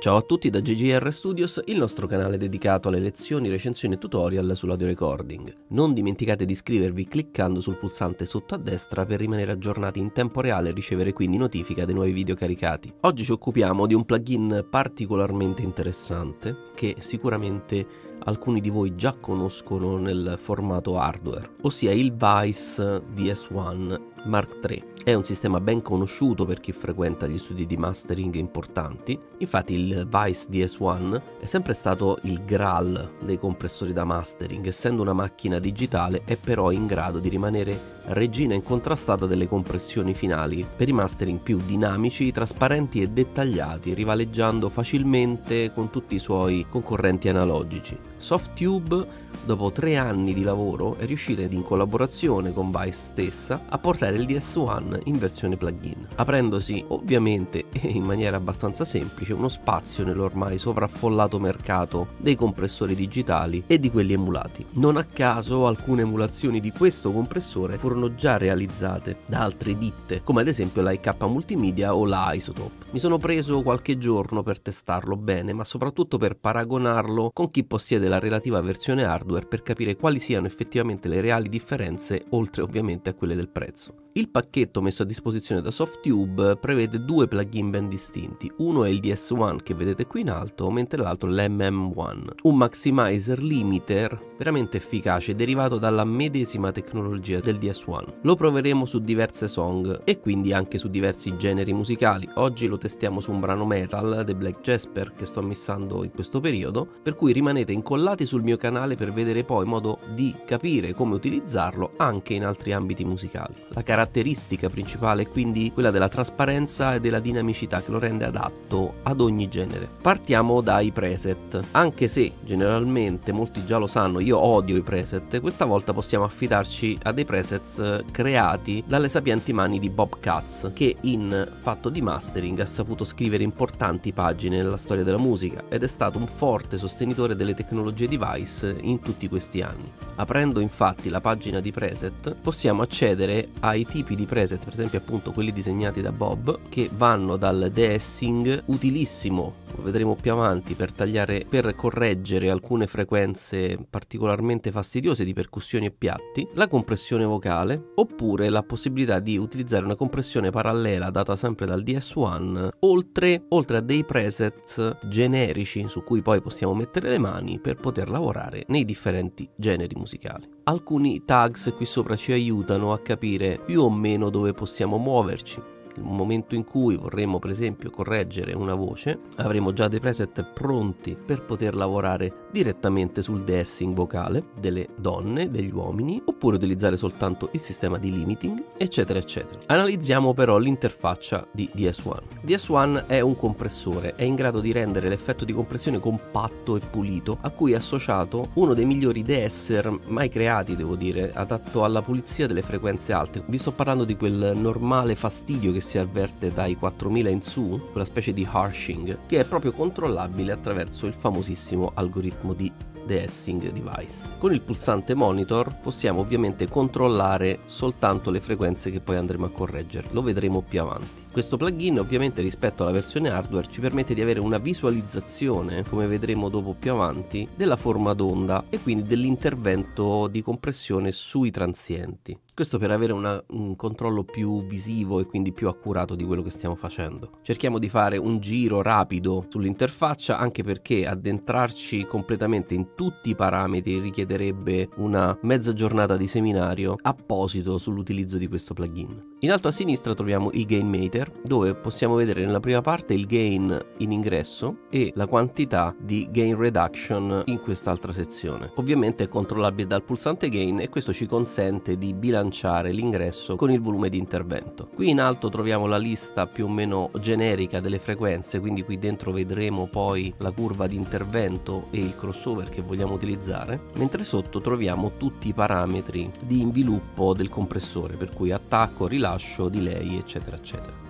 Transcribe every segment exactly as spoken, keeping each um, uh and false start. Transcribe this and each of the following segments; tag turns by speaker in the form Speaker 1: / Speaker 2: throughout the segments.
Speaker 1: Ciao a tutti da G G R Studios, il nostro canale dedicato alle lezioni, recensioni e tutorial sull'audio recording. Non dimenticate di iscrivervi cliccando sul pulsante sotto a destra per rimanere aggiornati in tempo reale e ricevere quindi notifica dei nuovi video caricati. Oggi ci occupiamo di un plugin particolarmente interessante che sicuramente alcuni di voi già conoscono nel formato hardware, ossia il Vice D S uno Mark tre. È un sistema ben conosciuto per chi frequenta gli studi di mastering importanti. Infatti il Vice D S uno è sempre stato il graal dei compressori da mastering, essendo una macchina digitale è però in grado di rimanere regina incontrastata delle compressioni finali per i mastering più dinamici, trasparenti e dettagliati, rivaleggiando facilmente con tutti i suoi concorrenti analogici. Softtube, dopo tre anni di lavoro, è riuscita in collaborazione con Vice stessa a portare il D S uno in versione plugin, aprendosi ovviamente e in maniera abbastanza semplice uno spazio nell'ormai sovraffollato mercato dei compressori digitali e di quelli emulati. Non a caso alcune emulazioni di questo compressore furono già realizzate da altre ditte, come ad esempio la I K Multimedia o la Isotope. Mi sono preso qualche giorno per testarlo bene, ma soprattutto per paragonarlo con chi possiede la relativa versione hardware per capire quali siano effettivamente le reali differenze, oltre ovviamente a quelle del prezzo. Il pacchetto messo a disposizione da Softtube prevede due plugin ben distinti. Uno è il D S uno che vedete qui in alto, mentre l'altro è l'M M uno, un maximizer limiter veramente efficace derivato dalla medesima tecnologia del D S uno. Lo proveremo su diverse song e quindi anche su diversi generi musicali. Oggi lo testiamo su un brano metal, The Black Jasper, che sto missando in questo periodo, per cui rimanete incollati sul mio canale per vedere poi modo di capire come utilizzarlo anche in altri ambiti musicali. La caratteristica principale è quindi quella della trasparenza e della dinamicità che lo rende adatto ad ogni genere. Partiamo dai preset. Anche se generalmente molti già lo sanno, io odio i preset, questa volta possiamo affidarci a dei presets creati dalle sapienti mani di Bob Katz, che in fatto di mastering ha saputo scrivere importanti pagine nella storia della musica ed è stato un forte sostenitore delle tecnologie di Vice in tutti questi anni. Aprendo infatti la pagina di preset possiamo accedere ai tipi di preset, per esempio appunto quelli disegnati da Bob, che vanno dal de-essing, utilissimo, lo vedremo più avanti, per tagliare, per correggere alcune frequenze particolarmente fastidiose di percussioni e piatti, la compressione vocale, oppure la possibilità di utilizzare una compressione parallela data sempre dal D S uno, oltre, oltre a dei preset generici su cui poi possiamo mettere le mani per poter lavorare nei differenti generi musicali. Alcuni tags qui sopra ci aiutano a capire più o meno dove possiamo muoverci. Nel momento in cui vorremmo per esempio correggere una voce, avremo già dei preset pronti per poter lavorare direttamente sul de-essing vocale delle donne, degli uomini, oppure utilizzare soltanto il sistema di limiting, eccetera eccetera. Analizziamo però l'interfaccia di D S uno. D S uno è un compressore, è in grado di rendere l'effetto di compressione compatto e pulito, a cui è associato uno dei migliori de-esser mai creati, devo dire, adatto alla pulizia delle frequenze alte. Vi sto parlando di quel normale fastidio che si avverte dai quattromila in su, quella specie di harshing che è proprio controllabile attraverso il famosissimo algoritmo di de-essing device. Con il pulsante monitor possiamo ovviamente controllare soltanto le frequenze che poi andremo a correggere, lo vedremo più avanti. Questo plugin ovviamente rispetto alla versione hardware ci permette di avere una visualizzazione, come vedremo dopo più avanti, della forma d'onda e quindi dell'intervento di compressione sui transienti. Questo per avere una, un controllo più visivo e quindi più accurato di quello che stiamo facendo. Cerchiamo di fare un giro rapido sull'interfaccia, anche perché addentrarci completamente in tutti i parametri richiederebbe una mezza giornata di seminario apposito sull'utilizzo di questo plugin. In alto a sinistra troviamo il Gain Meter, dove possiamo vedere nella prima parte il gain in ingresso e la quantità di gain reduction in quest'altra sezione. Ovviamente è controllabile dal pulsante gain e questo ci consente di bilanciare l'ingresso con il volume di intervento. Qui in alto troviamo la lista più o meno generica delle frequenze, quindi qui dentro vedremo poi la curva di intervento e il crossover che vogliamo utilizzare, mentre sotto troviamo tutti i parametri di inviluppo del compressore, per cui attacco, rilascio, delay, eccetera eccetera.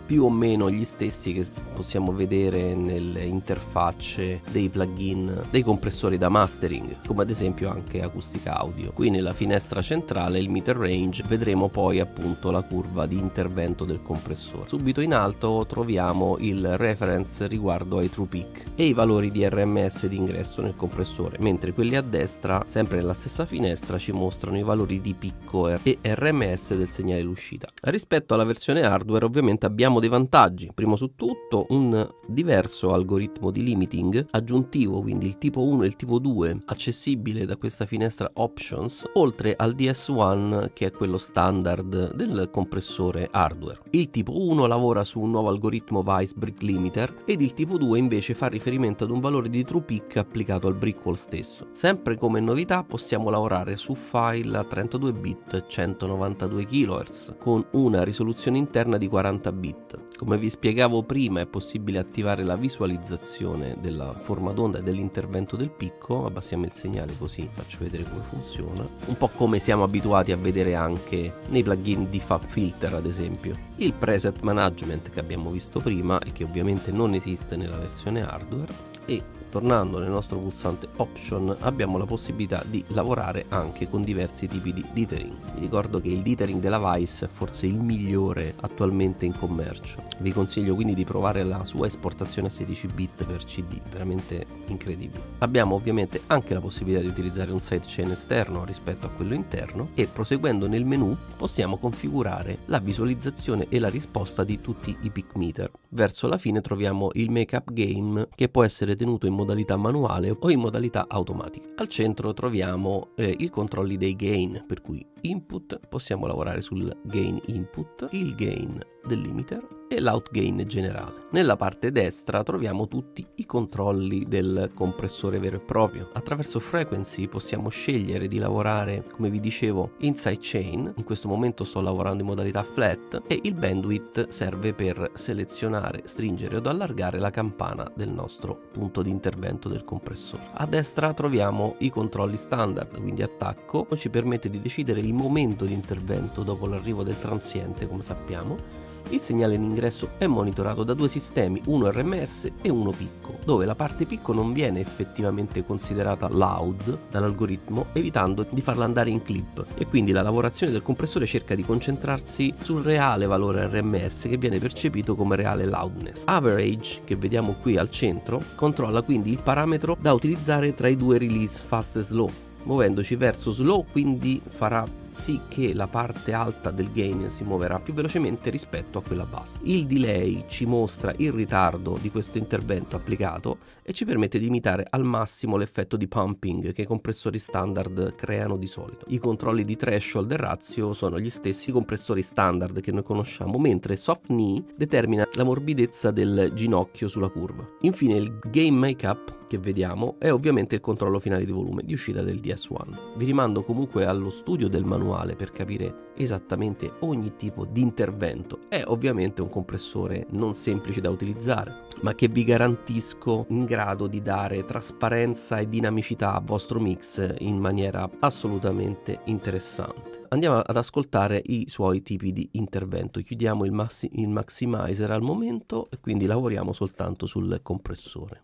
Speaker 1: più o meno gli stessi che possiamo vedere nelle interfacce dei plugin dei compressori da mastering, come ad esempio anche Acoustic Audio. Qui nella finestra centrale, il meter range, vedremo poi appunto la curva di intervento del compressore. Subito in alto troviamo il reference riguardo ai true peak e i valori di R M S di ingresso nel compressore, mentre quelli a destra, sempre nella stessa finestra, ci mostrano i valori di picco e R M S del segnale d'uscita. Rispetto alla versione hardware ovviamente abbiamo dei vantaggi. Primo su tutto un diverso algoritmo di limiting aggiuntivo, quindi il tipo uno e il tipo due, accessibile da questa finestra options, oltre al D S uno che è quello standard del compressore hardware. Il tipo uno lavora su un nuovo algoritmo Vice Brick Limiter ed il tipo due invece fa riferimento ad un valore di true peak applicato al brick wall stesso. Sempre come novità possiamo lavorare su file a trentadue bit centonovantadue kilohertz con una risoluzione interna di quaranta bit. Come vi spiegavo prima, è possibile attivare la visualizzazione della forma d'onda e dell'intervento del picco. Abbassiamo il segnale così faccio vedere come funziona, un po' come siamo abituati a vedere anche nei plugin di FabFilter ad esempio. Il preset management che abbiamo visto prima e che ovviamente non esiste nella versione hardware, e tornando nel nostro pulsante option abbiamo la possibilità di lavorare anche con diversi tipi di dithering. Vi ricordo che il dithering della Vice è forse il migliore attualmente in commercio. Vi consiglio quindi di provare la sua esportazione a sedici bit per C D, veramente incredibile. Abbiamo ovviamente anche la possibilità di utilizzare un sidechain esterno rispetto a quello interno e proseguendo nel menu possiamo configurare la visualizzazione e la risposta di tutti i peak meter. Verso la fine troviamo il make-up game che può essere tenuto in modalità manuale o in modalità automatica. Al centro troviamo eh, i controlli dei gain, per cui input, possiamo lavorare sul gain input, il gain del limiter e l'outgain generale. Nella parte destra troviamo tutti i controlli del compressore vero e proprio. Attraverso frequency possiamo scegliere di lavorare, come vi dicevo, in sidechain. In questo momento sto lavorando in modalità flat e il bandwidth serve per selezionare, stringere o allargare la campana del nostro punto di intervento del compressore. A destra troviamo i controlli standard, quindi attacco ci permette di decidere il momento di intervento dopo l'arrivo del transiente, come sappiamo. Il segnale in ingresso è monitorato da due sistemi, uno R M S e uno picco, dove la parte picco non viene effettivamente considerata loud dall'algoritmo, evitando di farla andare in clip, e quindi la lavorazione del compressore cerca di concentrarsi sul reale valore R M S che viene percepito come reale loudness. Average, che vediamo qui al centro, controlla quindi il parametro da utilizzare tra i due release fast e slow. Muovendoci verso slow quindi farà sì che la parte alta del gain si muoverà più velocemente rispetto a quella bassa. Il delay ci mostra il ritardo di questo intervento applicato e ci permette di limitare al massimo l'effetto di pumping che i compressori standard creano di solito. I controlli di threshold e ratio sono gli stessi compressori standard che noi conosciamo, mentre soft knee determina la morbidezza del ginocchio sulla curva. Infine il gain makeup che vediamo è ovviamente il controllo finale di volume di uscita del D S uno. Vi rimando comunque allo studio del manuale per capire esattamente ogni tipo di intervento. È ovviamente un compressore non semplice da utilizzare, ma che vi garantisco in grado di dare trasparenza e dinamicità al vostro mix in maniera assolutamente interessante. Andiamo ad ascoltare i suoi tipi di intervento. Chiudiamo il, maxi- il maximizer al momento e quindi lavoriamo soltanto sul compressore.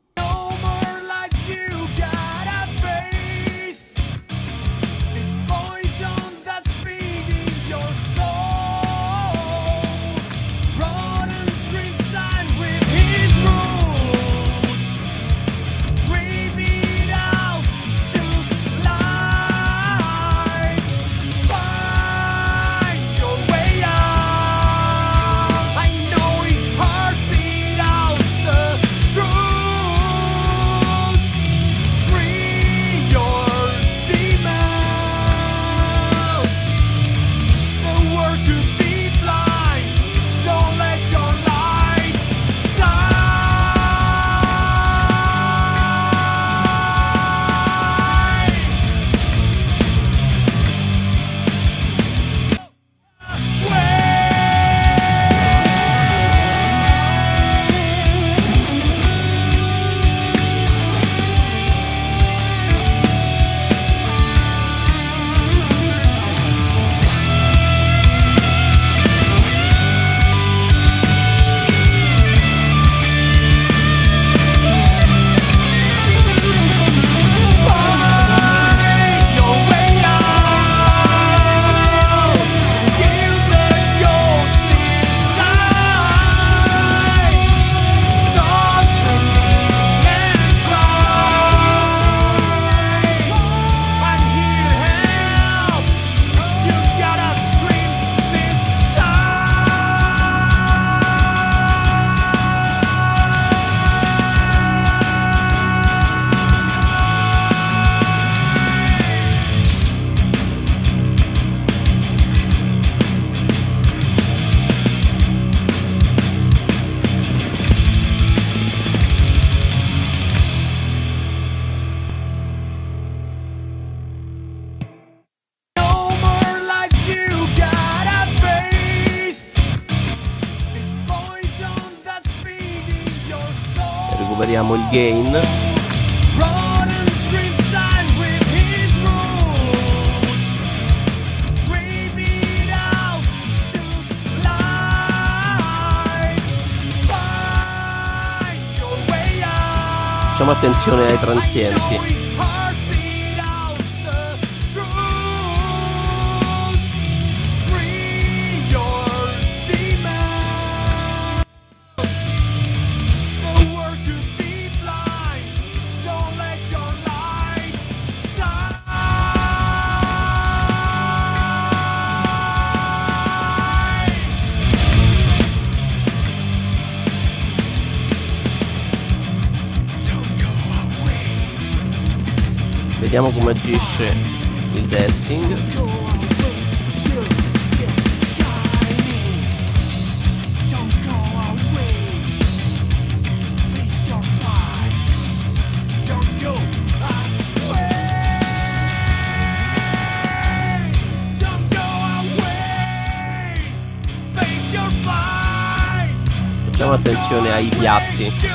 Speaker 1: recuperiamo il gain. Facciamo attenzione ai transienti. Vediamo come agisce il dashing. Facciamo attenzione ai piatti.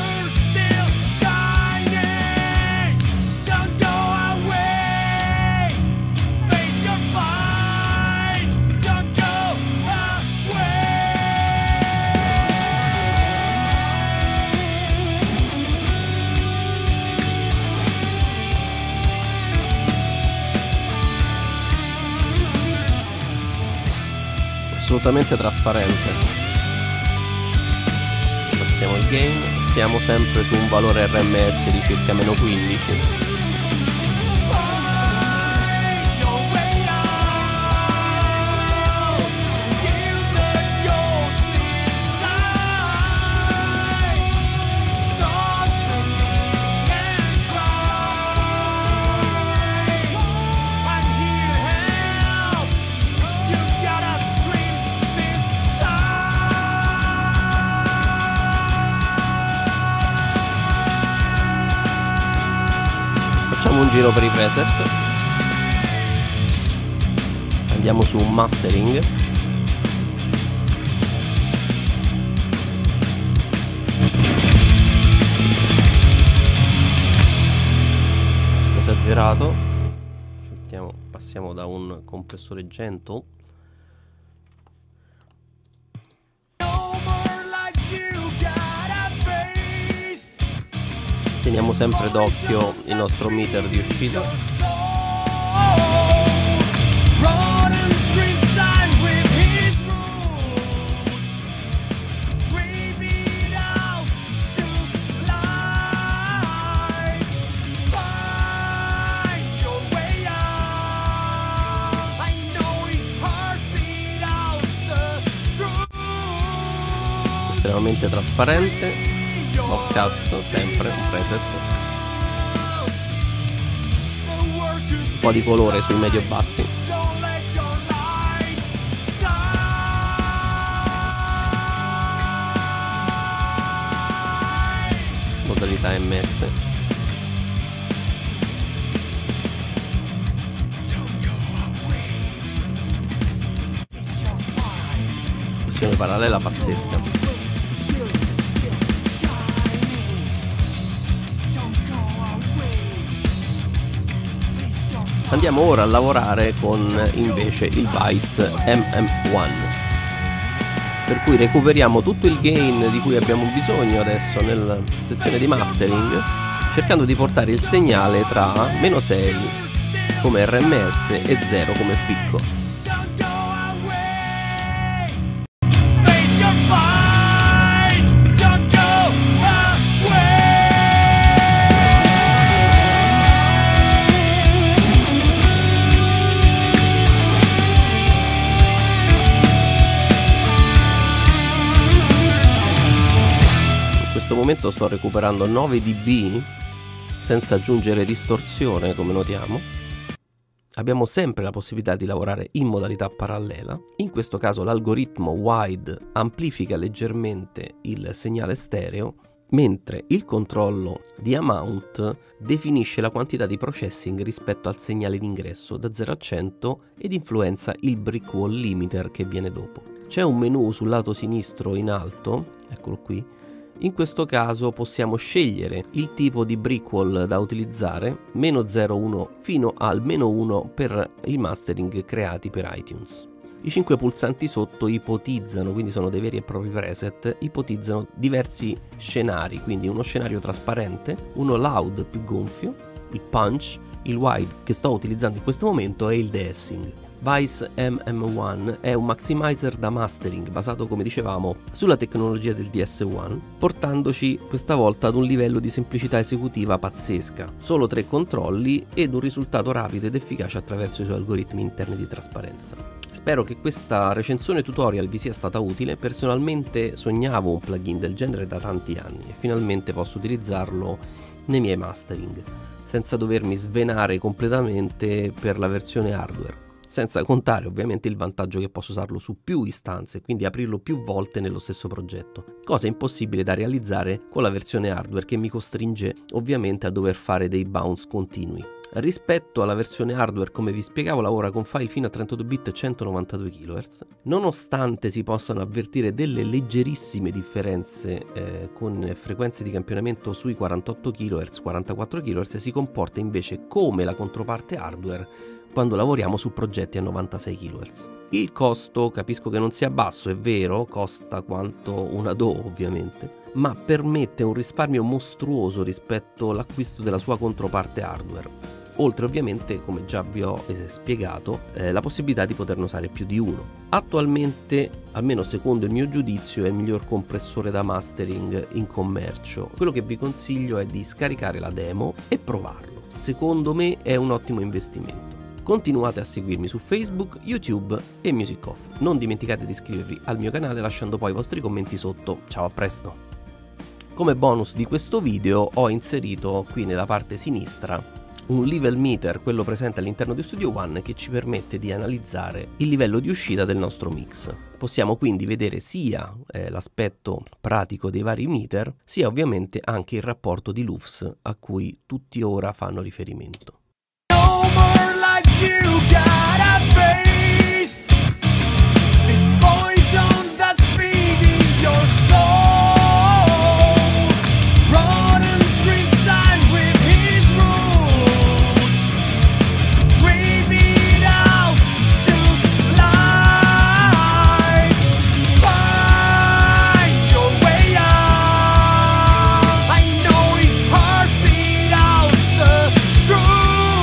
Speaker 1: Assolutamente trasparente. Passiamo il gain, stiamo sempre su un valore R M S di circa meno quindici. Facciamo un giro per i preset, andiamo su mastering, esagerato, sentiamo, passiamo da un compressore gentle. Teniamo sempre d'occhio il nostro meter di uscita. Estremamente trasparente. Oh cazzo, sempre un preset. Un po' di colore sui medio bassi. Modalità M S. Funzione parallela pazzesca. Andiamo ora a lavorare con invece il Vice M M uno, per cui recuperiamo tutto il gain di cui abbiamo bisogno adesso nella sezione di mastering, cercando di portare il segnale tra meno sei come R M S e zero come picco. In questo momento sto recuperando nove decibel senza aggiungere distorsione, come notiamo. Abbiamo sempre la possibilità di lavorare in modalità parallela. In questo caso l'algoritmo wide amplifica leggermente il segnale stereo, mentre il controllo di amount definisce la quantità di processing rispetto al segnale d'ingresso da zero a cento ed influenza il brick wall limiter che viene dopo. C'è un menu sul lato sinistro in alto, eccolo qui, In questo caso possiamo scegliere il tipo di brickwall da utilizzare, meno zero uno fino al meno uno per il mastering creati per iTunes. I cinque pulsanti sotto ipotizzano, quindi sono dei veri e propri preset, ipotizzano diversi scenari, quindi uno scenario trasparente, uno loud più gonfio, il punch, il wide che sto utilizzando in questo momento e il de-essing. Vice M M uno è un maximizer da mastering basato, come dicevamo, sulla tecnologia del D S uno, portandoci questa volta ad un livello di semplicità esecutiva pazzesca, solo tre controlli ed un risultato rapido ed efficace attraverso i suoi algoritmi interni di trasparenza. Spero che questa recensione tutorial vi sia stata utile. Personalmente sognavo un plugin del genere da tanti anni e finalmente posso utilizzarlo nei miei mastering, senza dovermi svenare completamente per la versione hardware. Senza contare ovviamente il vantaggio che posso usarlo su più istanze, quindi aprirlo più volte nello stesso progetto, cosa impossibile da realizzare con la versione hardware che mi costringe ovviamente a dover fare dei bounce continui. Rispetto alla versione hardware, come vi spiegavo, lavora con file fino a trentadue bit e centonovantadue kilohertz. Nonostante si possano avvertire delle leggerissime differenze eh, con frequenze di campionamento sui quarantotto kilohertz, quarantaquattro kilohertz, si comporta invece come la controparte hardware quando lavoriamo su progetti a novantasei kilohertz. Il costo capisco che non sia basso, è vero, costa quanto una D A W ovviamente, ma permette un risparmio mostruoso rispetto all'acquisto della sua controparte hardware. Oltre ovviamente, come già vi ho eh, spiegato, eh, la possibilità di poterne usare più di uno. Attualmente, almeno secondo il mio giudizio, è il miglior compressore da mastering in commercio. Quello che vi consiglio è di scaricare la demo e provarlo. Secondo me è un ottimo investimento. Continuate a seguirmi su Facebook, YouTube e Music Off. Non dimenticate di iscrivervi al mio canale lasciando poi i vostri commenti sotto. Ciao, a presto! Come bonus di questo video ho inserito qui nella parte sinistra un level meter, quello presente all'interno di Studio One, che ci permette di analizzare il livello di uscita del nostro mix. Possiamo quindi vedere sia eh, l'aspetto pratico dei vari meter, sia ovviamente anche il rapporto di L U F S a cui tutti ora fanno riferimento.
Speaker 2: You gotta face this poison that's feeding your soul. Rotten tree side with his roots, breathe out to life. Find your way out. I know it's hard, beat out the truth.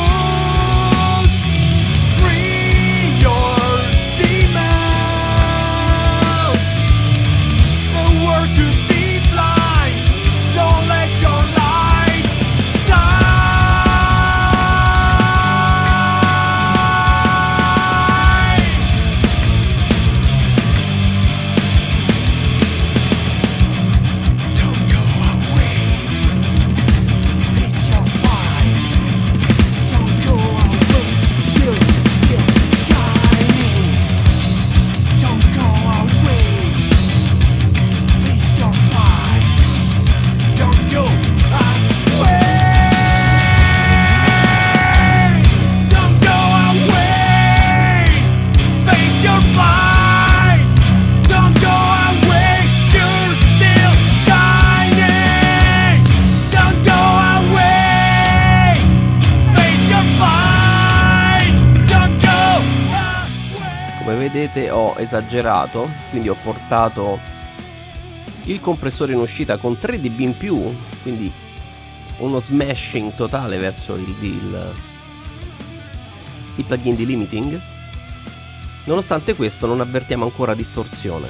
Speaker 1: Vedete, ho esagerato, quindi ho portato il compressore in uscita con tre decibel in più, quindi uno smashing totale verso il, il, il plugin di limiting. Nonostante questo non avvertiamo ancora distorsione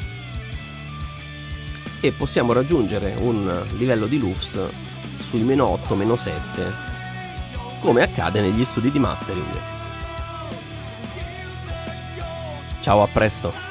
Speaker 1: e possiamo raggiungere un livello di L U F S sui meno otto, meno sette, come accade negli studi di mastering. Ciao, a presto!